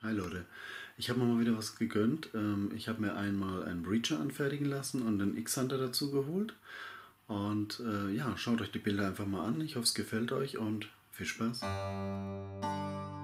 Hi Leute, ich habe mir mal wieder was gegönnt. Ich habe mir einmal einen Breacher anfertigen lassen und einen X-Hunter dazu geholt. Und ja, schaut euch die Bilder einfach mal an. Ich hoffe, es gefällt euch und viel Spaß.